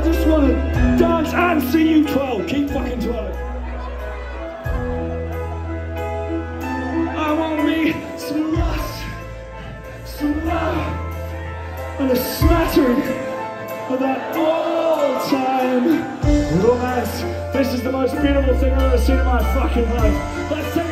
just want to dance and see you twirl. Keep fucking twirling. I want me some lust, some love, and a smattering of that all-time romance. This is the most beautiful thing I've ever seen in my fucking life. Let's take